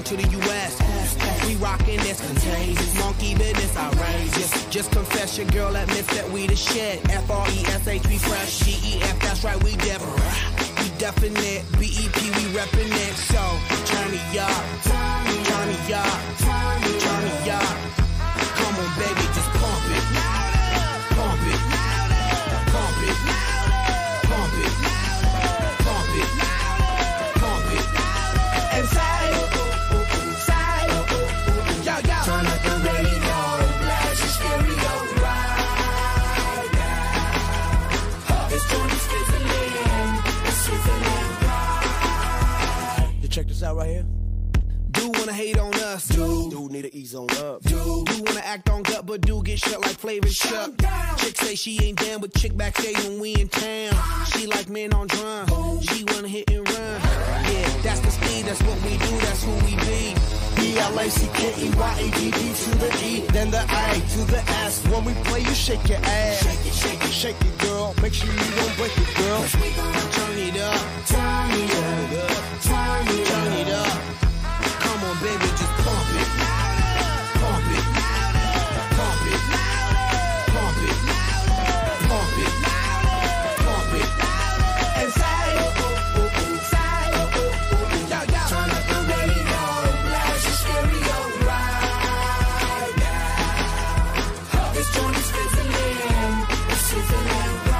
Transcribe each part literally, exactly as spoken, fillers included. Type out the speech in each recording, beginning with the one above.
to the U S We rockin' this contagious, monkey business outrageous. Just confess your girl admits that we the shit. F R E S H, we fresh. G E F, that's right, we different. We definite. B E P, we reppin' it. So, turn me up, turn me up, turn me up. Come on, baby, just pump it. Pump it. Pump it. Pump it. Pump it. Pump it. And side, side. Yo, yo. Turn up the radio, blast your stereo right now. This joint is sizzling, it's sizzling right. You check this out right here. Do wanna hate on us, dude. Dude need to ease on up. Dude, do wanna act on gut, but do get shut like Flavor Chuck. Chick say she ain't down with chick backstage when we in town. She like men on drum. She wanna hit and run. Yeah, that's the speed, that's what we do, that's who we be. B L A C K E Y A D D to the E, then the A to the S. When we play, you shake your ass. Shake it, shake it, Shake it, girl. Make sure you don't break it, girl. we gon' Turn it up, turn it up, turn it turn it up. up. Come on, baby, just pump it. Pump it. Pump it. Pump it. Pump it. Pump it. And side, side. Yo, yo. Turn up the radio, blast your stereo right now. This joint is sizzling, it's sizzling right.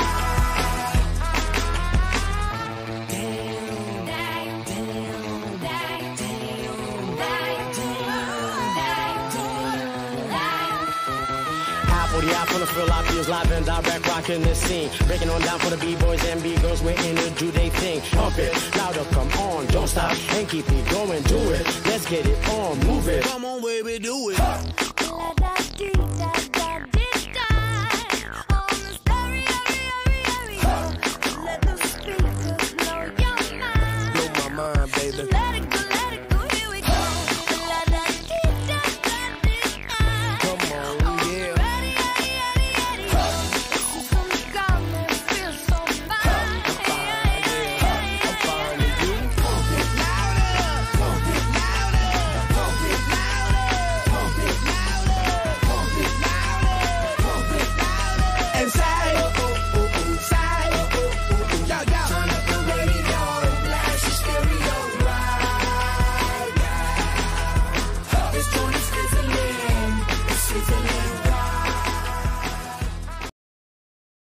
forty out from the fill out feels live and direct, rocking this scene. Breaking on down for the B-boys and B-girls, we're in to do they thing. Pump it, louder, come on, don't stop, and keep it going, do it. Let's get it on, move it. Come on, baby, do it.